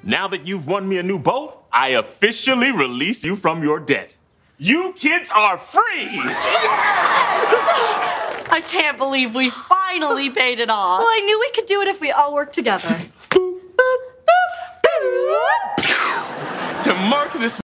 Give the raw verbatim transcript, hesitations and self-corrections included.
Now that you've won me a new boat, I officially release you from your debt. You kids are free! Yes! I can't believe we finally paid it off. Well, I knew we could do it if we all worked together. To mark this